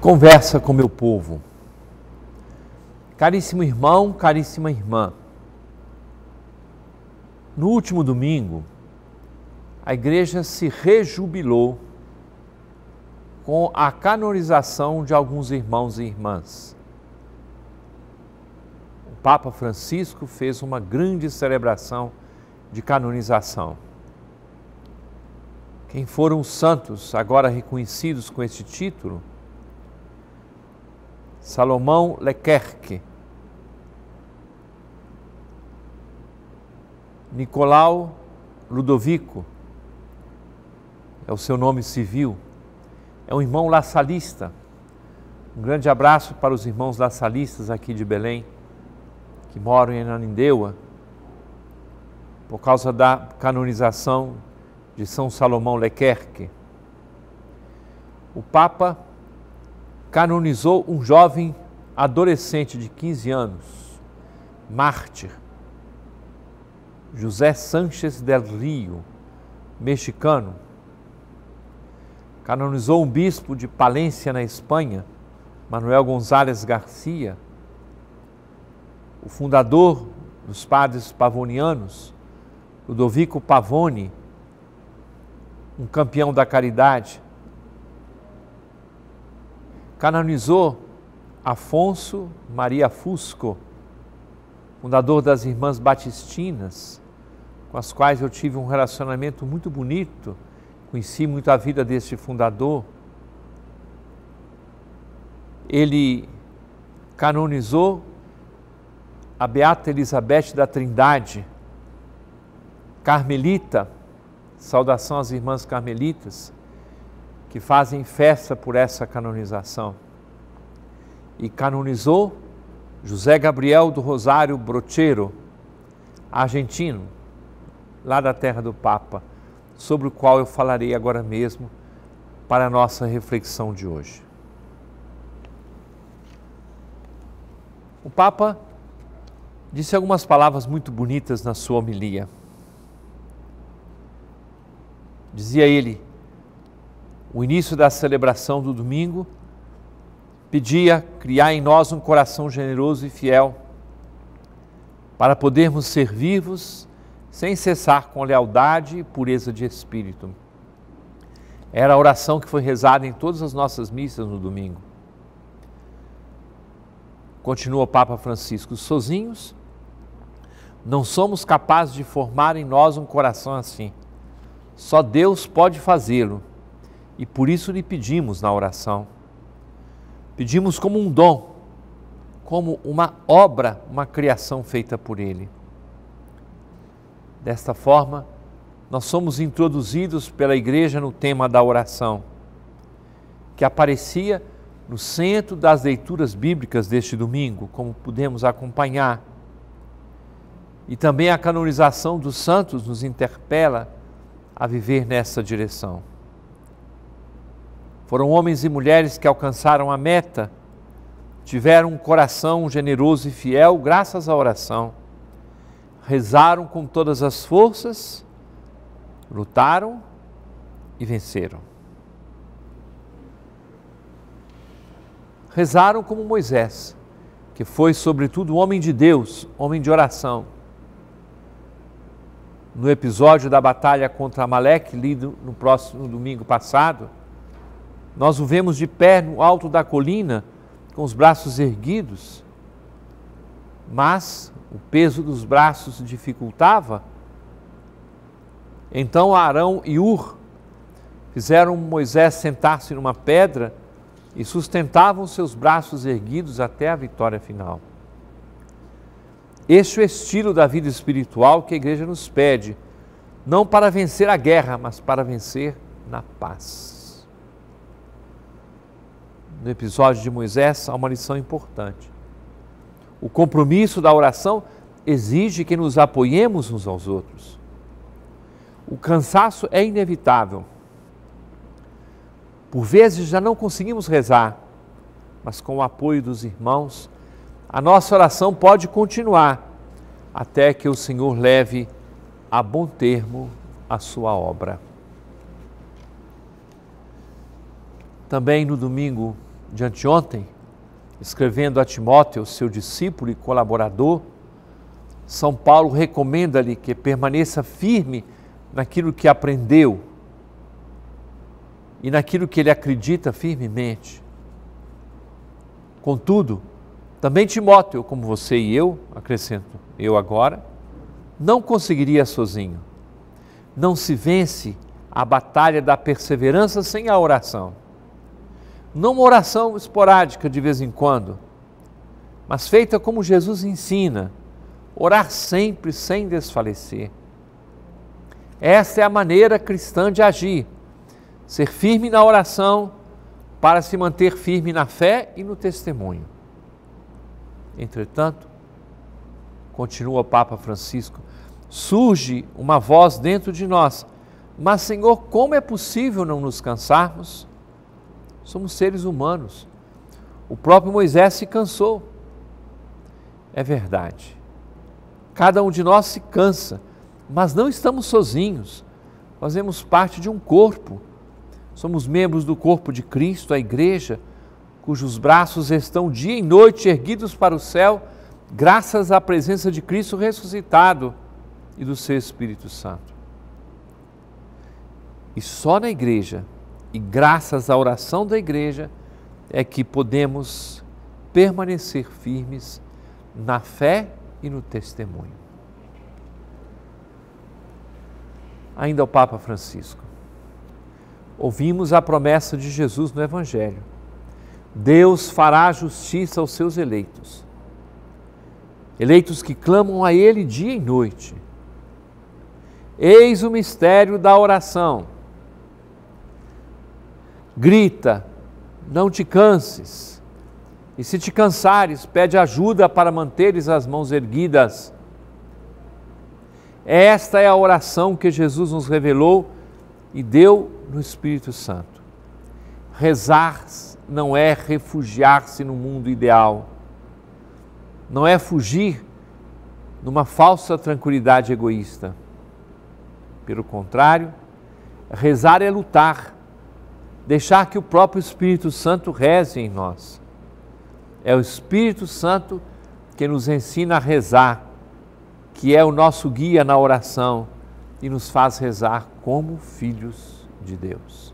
Conversa com meu povo. Caríssimo irmão, caríssima irmã, no último domingo, a Igreja se rejubilou com a canonização de alguns irmãos e irmãs. O Papa Francisco fez uma grande celebração de canonização. Quem foram os santos agora reconhecidos com este título? Salomão Leclerc, Nicolau Ludovico, é o seu nome civil, é um irmão lasalista. Um grande abraço para os irmãos lassalistas aqui de Belém, que moram em Ananindeua, por causa da canonização de São Salomão Leclerc. O Papa canonizou um jovem adolescente de 15 anos, mártir, José Sánchez del Rio, mexicano. Canonizou um bispo de Palência, na Espanha, Manuel González Garcia, o fundador dos padres pavonianos, Ludovico Pavoni, um campeão da caridade. Canonizou Afonso Maria Fusco, fundador das Irmãs Batistinas, com as quais eu tive um relacionamento muito bonito, conheci muito a vida deste fundador. Ele canonizou a Beata Elizabeth da Trindade, carmelita, saudação às irmãs carmelitas, que fazem festa por essa canonização. E canonizou José Gabriel do Rosário Brochero, argentino, lá da terra do Papa, sobre o qual eu falarei agora mesmo para a nossa reflexão de hoje. O Papa disse algumas palavras muito bonitas na sua homilia. Dizia ele: o início da celebração do domingo pedia criar em nós um coração generoso e fiel para podermos ser vivos sem cessar com lealdade e pureza de espírito. Era a oração que foi rezada em todas as nossas missas no domingo. Continua o Papa Francisco: sozinhos não somos capazes de formar em nós um coração assim. Só Deus pode fazê-lo. E por isso lhe pedimos na oração. Pedimos como um dom, como uma obra, uma criação feita por Ele. Desta forma, nós somos introduzidos pela Igreja no tema da oração, que aparecia no centro das leituras bíblicas deste domingo, como pudemos acompanhar. E também a canonização dos santos nos interpela a viver nessa direção. Foram homens e mulheres que alcançaram a meta, tiveram um coração generoso e fiel graças à oração, rezaram com todas as forças, lutaram e venceram. Rezaram como Moisés, que foi sobretudo homem de Deus, homem de oração. No episódio da batalha contra Amaleque, lido no domingo passado, nós o vemos de pé no alto da colina, com os braços erguidos, mas o peso dos braços dificultava. Então Arão e Ur fizeram Moisés sentar-se numa pedra e sustentavam seus braços erguidos até a vitória final. Este é o estilo da vida espiritual que a Igreja nos pede, não para vencer a guerra, mas para vencer na paz. No episódio de Moisés, há uma lição importante. O compromisso da oração exige que nos apoiemos uns aos outros. O cansaço é inevitável. Por vezes já não conseguimos rezar, mas com o apoio dos irmãos, a nossa oração pode continuar até que o Senhor leve a bom termo a sua obra. Também no domingo de anteontem, escrevendo a Timóteo, seu discípulo e colaborador, São Paulo recomenda-lhe que permaneça firme naquilo que aprendeu e naquilo que ele acredita firmemente. Contudo, também Timóteo, como você e eu, acrescento eu agora, não conseguiria sozinho. Não se vence a batalha da perseverança sem a oração. Não uma oração esporádica de vez em quando, mas feita como Jesus ensina, orar sempre sem desfalecer. Esta é a maneira cristã de agir, ser firme na oração para se manter firme na fé e no testemunho. Entretanto, continua o Papa Francisco, surge uma voz dentro de nós, mas Senhor, como é possível não nos cansarmos? Somos seres humanos. O próprio Moisés se cansou. É verdade. Cada um de nós se cansa, mas não estamos sozinhos. Fazemos parte de um corpo. Somos membros do corpo de Cristo, a igreja, cujos braços estão dia e noite erguidos para o céu, graças à presença de Cristo ressuscitado e do seu Espírito Santo. E só na igreja, e graças à oração da igreja, é que podemos permanecer firmes na fé e no testemunho. Ainda o Papa Francisco. Ouvimos a promessa de Jesus no Evangelho. Deus fará justiça aos seus eleitos. Eleitos que clamam a Ele dia e noite. Eis o mistério da oração. Grita, não te canses, e se te cansares, pede ajuda para manteres as mãos erguidas. Esta é a oração que Jesus nos revelou e deu no Espírito Santo. Rezar não é refugiar-se no mundo ideal, não é fugir numa falsa tranquilidade egoísta. Pelo contrário, rezar é lutar, deixar que o próprio Espírito Santo reze em nós. É o Espírito Santo que nos ensina a rezar, que é o nosso guia na oração e nos faz rezar como filhos de Deus.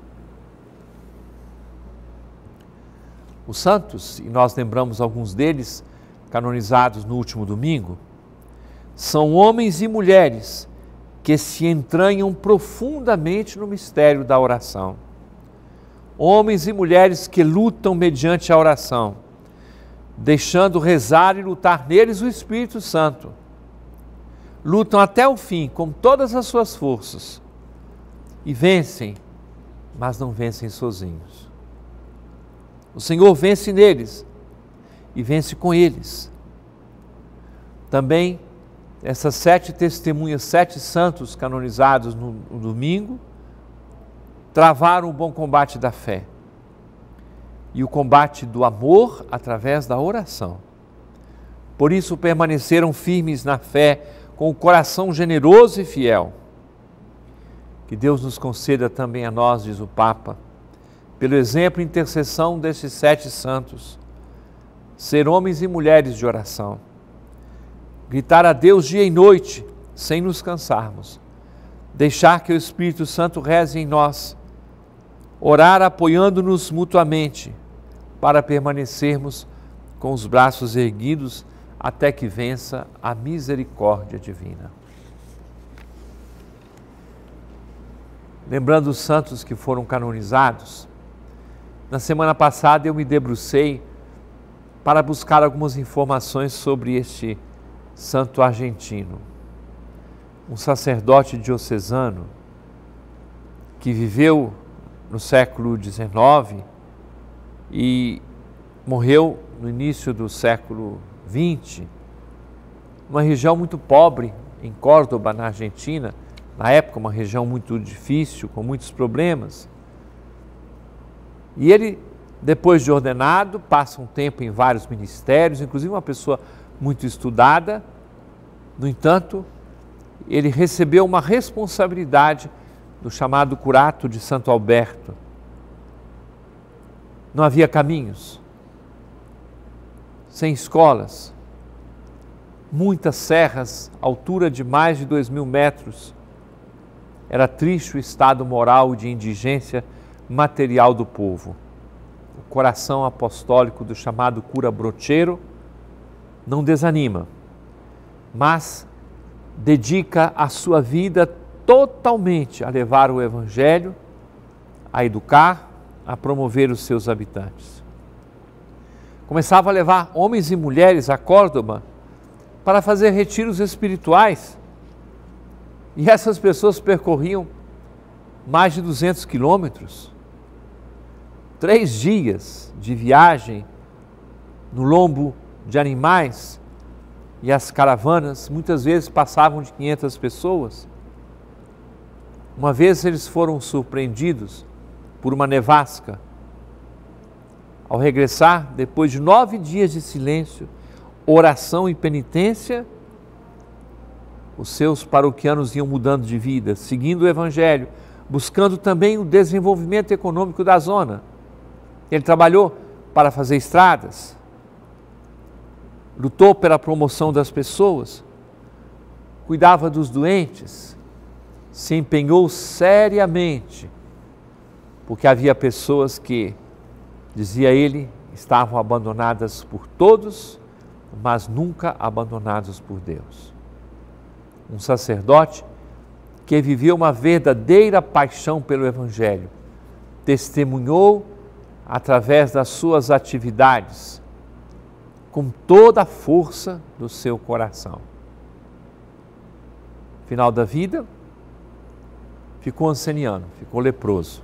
Os santos, e nós lembramos alguns deles, canonizados no último domingo, são homens e mulheres que se entranham profundamente no mistério da oração. Homens e mulheres que lutam mediante a oração, deixando rezar e lutar neles o Espírito Santo. Lutam até o fim, com todas as suas forças, e vencem, mas não vencem sozinhos. O Senhor vence neles e vence com eles. Também essas 7 testemunhas, 7 santos canonizados no domingo, travaram o bom combate da fé e o combate do amor através da oração. Por isso permaneceram firmes na fé, com o coração generoso e fiel. Que Deus nos conceda também a nós, diz o Papa, pelo exemplo e intercessão desses 7 santos, ser homens e mulheres de oração, gritar a Deus dia e noite, sem nos cansarmos, deixar que o Espírito Santo reze em nós, orar apoiando-nos mutuamente, para permanecermos com os braços erguidos até que vença a misericórdia divina. Lembrando os santos que foram canonizados, na semana passada eu me debrucei para buscar algumas informações sobre este santo argentino, um sacerdote diocesano que viveu no século XIX e morreu no início do século XX, uma região muito pobre em Córdoba, na Argentina, na época uma região muito difícil, com muitos problemas. E ele, depois de ordenado, passa um tempo em vários ministérios, inclusive uma pessoa muito estudada. No entanto, ele recebeu uma responsabilidade do chamado curato de Santo Alberto. não havia caminhos, sem escolas, muitas serras, altura de mais de 2.000 metros. Era triste o estado moral de indigência material do povo. O coração apostólico do chamado cura brocheiro não desanima, mas dedica a sua vida totalmente a levar o Evangelho, a educar, a promover os seus habitantes. Começava a levar homens e mulheres a Córdoba para fazer retiros espirituais. E essas pessoas percorriam mais de 200 quilômetros, 3 dias de viagem no lombo de animais, e as caravanas muitas vezes passavam de 500 pessoas. Uma vez eles foram surpreendidos por uma nevasca. Ao regressar, depois de 9 dias de silêncio, oração e penitência, os seus paroquianos iam mudando de vida, seguindo o Evangelho, buscando também o desenvolvimento econômico da zona. Ele trabalhou para fazer estradas, lutou pela promoção das pessoas, cuidava dos doentes, se empenhou seriamente, porque havia pessoas que, dizia ele, estavam abandonadas por todos, mas nunca abandonadas por Deus. Um sacerdote que viveu uma verdadeira paixão pelo Evangelho, testemunhou através das suas atividades, com toda a força do seu coração. Final da vida, ficou anceniano, ficou leproso.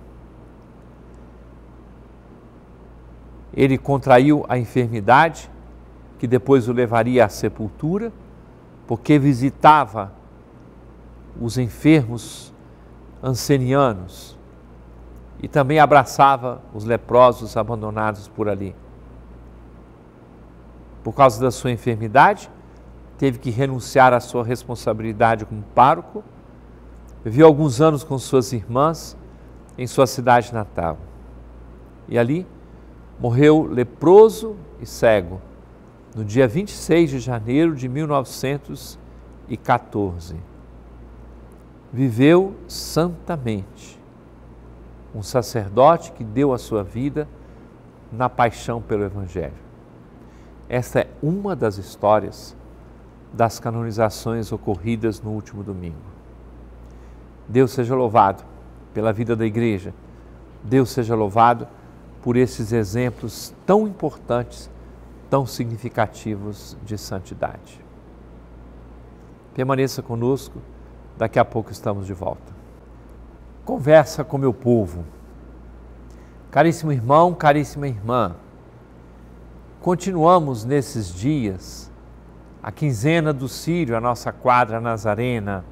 Ele contraiu a enfermidade, que depois o levaria à sepultura, porque visitava os enfermos ancenianos e também abraçava os leprosos abandonados por ali. Por causa da sua enfermidade, teve que renunciar à sua responsabilidade como pároco, viveu alguns anos com suas irmãs em sua cidade natal. E ali morreu leproso e cego, no dia 26 de janeiro de 1914. Viveu santamente, um sacerdote que deu a sua vida na paixão pelo Evangelho. Esta é uma das histórias das canonizações ocorridas no último domingo. Deus seja louvado pela vida da Igreja. Deus seja louvado por esses exemplos tão importantes, tão significativos de santidade. Permaneça conosco, daqui a pouco estamos de volta. Conversa com meu povo. Caríssimo irmão, caríssima irmã, continuamos nesses dias a quinzena do Círio, a nossa quadra nazarena.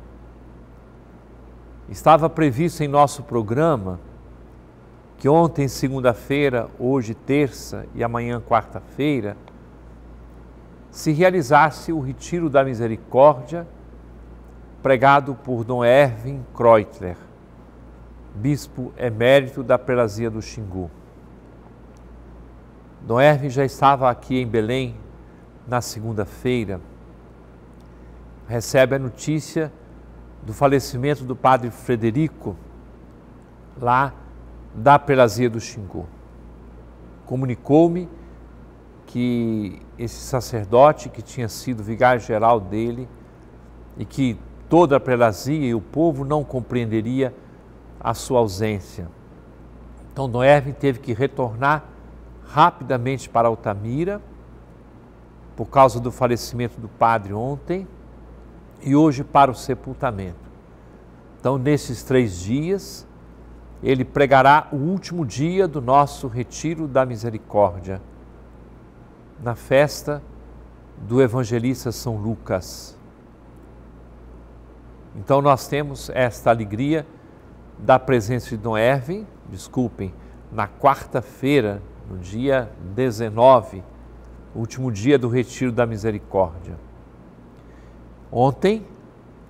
Estava previsto em nosso programa que ontem, segunda-feira, hoje, terça e amanhã, quarta-feira, se realizasse o Retiro da Misericórdia, pregado por Dom Erwin Kreutler, bispo emérito da prelazia do Xingu. Dom Erwin já estava aqui em Belém na segunda-feira, recebe a notícia do falecimento do padre Frederico, lá da prelazia do Xingu. Comunicou-me que esse sacerdote, que tinha sido vigário-geral dele, e que toda a prelazia e o povo não compreenderia a sua ausência. Então, Dom Erwin teve que retornar rapidamente para Altamira, por causa do falecimento do padre ontem, e hoje para o sepultamento. Então, nesses 3 dias, ele pregará o último dia do nosso Retiro da Misericórdia, na festa do evangelista São Lucas. Então, nós temos esta alegria da presença de Dom Erwin, na quarta-feira, no dia 19, último dia do Retiro da Misericórdia. Ontem,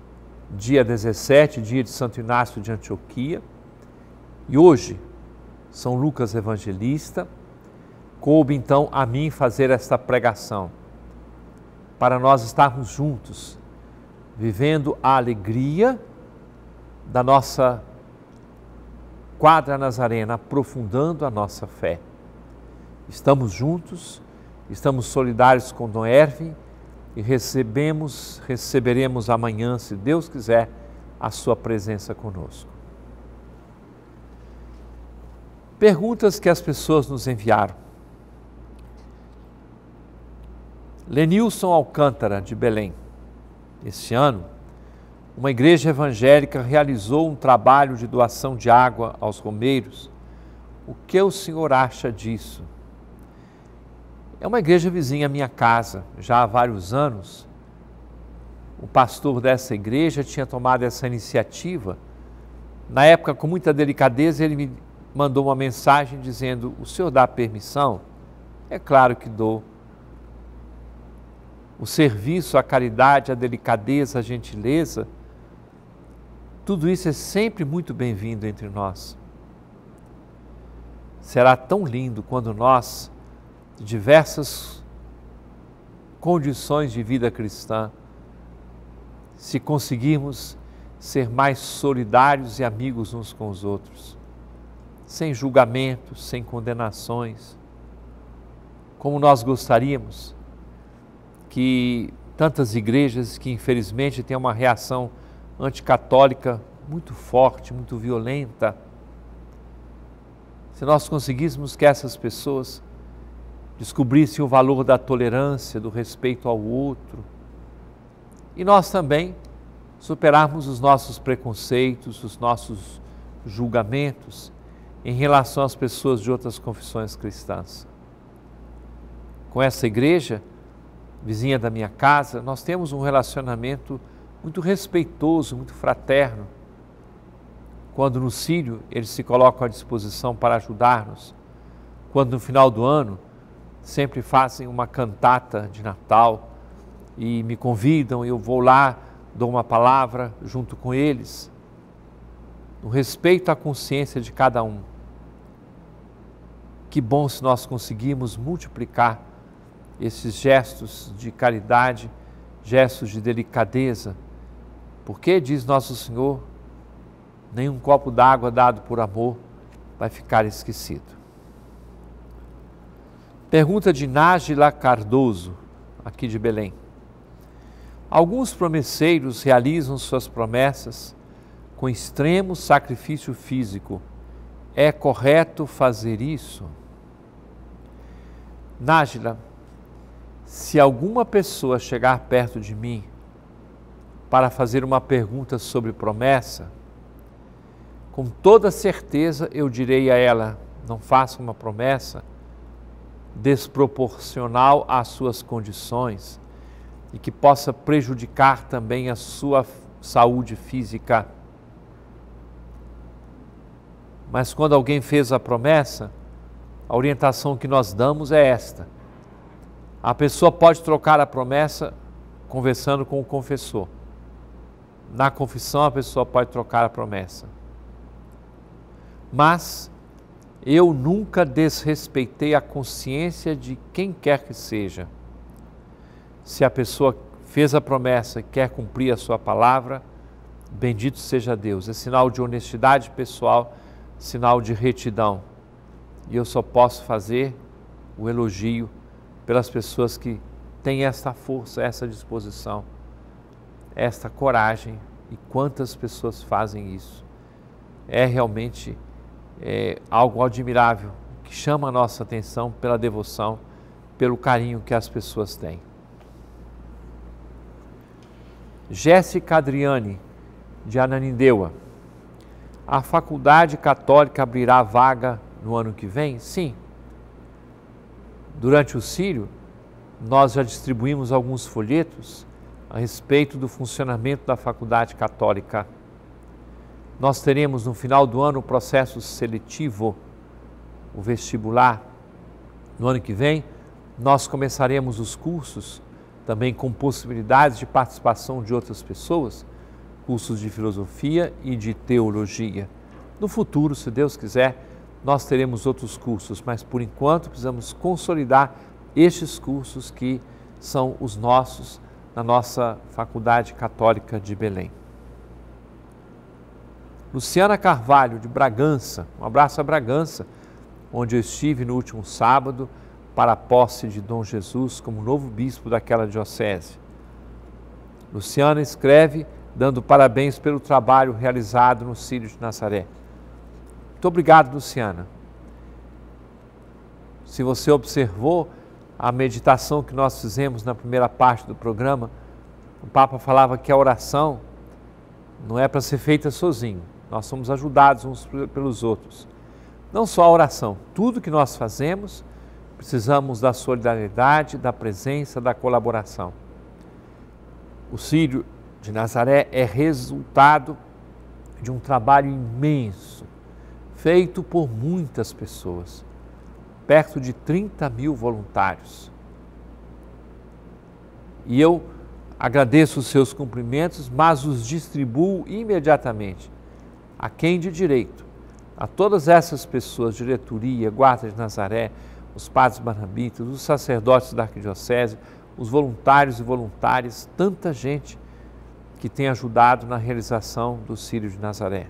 dia 17, dia de Santo Inácio de Antioquia, e hoje, São Lucas Evangelista, coube então a mim fazer esta pregação, para nós estarmos juntos, vivendo a alegria da nossa quadra nazarena, aprofundando a nossa fé. Estamos juntos, estamos solidários com Dom Erwin e receberemos amanhã, se Deus quiser, a sua presença conosco. Perguntas que as pessoas nos enviaram. Lenilson Alcântara, de Belém. Este ano, uma igreja evangélica realizou um trabalho de doação de água aos romeiros. O que o senhor acha disso? É uma igreja vizinha à minha casa, já há vários anos. O pastor dessa igreja tinha tomado essa iniciativa. Na época, com muita delicadeza, ele me mandou uma mensagem dizendo: o senhor dá permissão? É claro que dou. O serviço, a caridade, a delicadeza, a gentileza, tudo isso é sempre muito bem-vindo entre nós. Será tão lindo quando nós, de diversas condições de vida cristã, se conseguirmos ser mais solidários e amigos uns com os outros, sem julgamentos, sem condenações, como nós gostaríamos que tantas igrejas que infelizmente têm uma reação anticatólica muito forte, muito violenta, se nós conseguíssemos que essas pessoas descobrissem o valor da tolerância, do respeito ao outro, e nós também superarmos os nossos preconceitos, os nossos julgamentos em relação às pessoas de outras confissões cristãs. Com essa igreja, vizinha da minha casa, nós temos um relacionamento muito respeitoso, muito fraterno. Quando no Sírio eles se colocam à disposição para ajudar-nos, quando no final do ano sempre fazem uma cantata de Natal e me convidam, eu vou lá, dou uma palavra junto com eles, no respeito à consciência de cada um. Que bom se nós conseguirmos multiplicar esses gestos de caridade, gestos de delicadeza, porque, diz Nosso Senhor, nenhum copo d'água dado por amor vai ficar esquecido. Pergunta de Nájila Cardoso, aqui de Belém. Alguns promesseiros realizam suas promessas com extremo sacrifício físico. É correto fazer isso? Nájila, se alguma pessoa chegar perto de mim para fazer uma pergunta sobre promessa, com toda certeza eu direi a ela: não faça uma promessa desproporcional às suas condições e que possa prejudicar também a sua saúde física. Mas quando alguém fez a promessa, a orientação que nós damos é esta: a pessoa pode trocar a promessa conversando com o confessor. Na confissão a pessoa pode trocar a promessa. Mas eu nunca desrespeitei a consciência de quem quer que seja. Se a pessoa fez a promessa e quer cumprir a sua palavra, bendito seja Deus. É sinal de honestidade pessoal, sinal de retidão. E eu só posso fazer o elogio pelas pessoas que têm esta força, essa disposição, esta coragem. E quantas pessoas fazem isso? É realmente algo admirável, que chama a nossa atenção pela devoção, pelo carinho que as pessoas têm. Jéssica Adriane, de Ananindeua. A Faculdade Católica abrirá vaga no ano que vem? Sim. Durante o Sírio, nós já distribuímos alguns folhetos a respeito do funcionamento da Faculdade Católica. Nós teremos no final do ano o processo seletivo, o vestibular. No ano que vem, nós começaremos os cursos, também com possibilidades de participação de outras pessoas, cursos de filosofia e de teologia. No futuro, se Deus quiser, nós teremos outros cursos, mas por enquanto precisamos consolidar estes cursos que são os nossos na nossa Faculdade Católica de Belém. Luciana Carvalho, de Bragança, um abraço a Bragança, onde eu estive no último sábado para a posse de Dom Jesus como novo bispo daquela diocese. Luciana escreve dando parabéns pelo trabalho realizado no Círio de Nazaré. Muito obrigado, Luciana. Se você observou a meditação que nós fizemos na primeira parte do programa, o Papa falava que a oração não é para ser feita sozinho, nós somos ajudados uns pelos outros. Não só a oração, tudo que nós fazemos, precisamos da solidariedade, da presença, da colaboração. O Círio de Nazaré é resultado de um trabalho imenso, feito por muitas pessoas, perto de 30 mil voluntários. E eu agradeço os seus cumprimentos, mas os distribuo imediatamente a quem de direito, a todas essas pessoas, diretoria, guarda de Nazaré, os padres barnabitas, os sacerdotes da arquidiocese, os voluntários e voluntárias, tanta gente que tem ajudado na realização do Círio de Nazaré.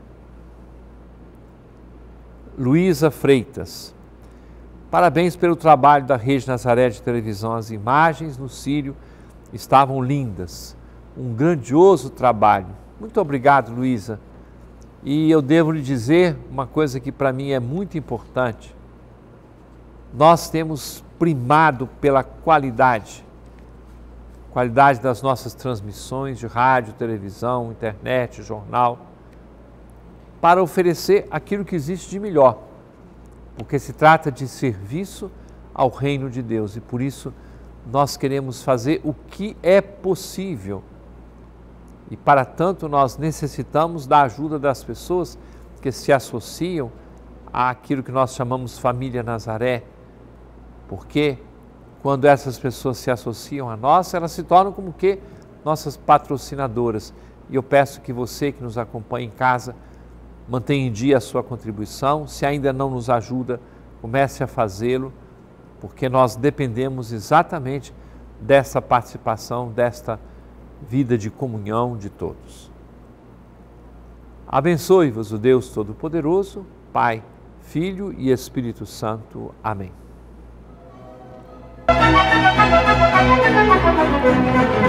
Luísa Freitas, parabéns pelo trabalho da Rede Nazaré de televisão. As imagens no Círio estavam lindas, um grandioso trabalho. Muito obrigado, Luísa. E eu devo lhe dizer uma coisa que para mim é muito importante. Nós temos primado pela qualidade das nossas transmissões de rádio, televisão, internet, jornal, para oferecer aquilo que existe de melhor, porque se trata de serviço ao reino de Deus e por isso nós queremos fazer o que é possível. E para tanto nós necessitamos da ajuda das pessoas que se associam àquilo que nós chamamos Família Nazaré, porque quando essas pessoas se associam a nós, elas se tornam como que nossas patrocinadoras. E eu peço que você que nos acompanha em casa mantenha em dia a sua contribuição. Se ainda não nos ajuda, comece a fazê-lo, porque nós dependemos exatamente dessa participação, desta vida de comunhão de todos. Abençoe-vos o Deus Todo-Poderoso, Pai, Filho e Espírito Santo. Amém.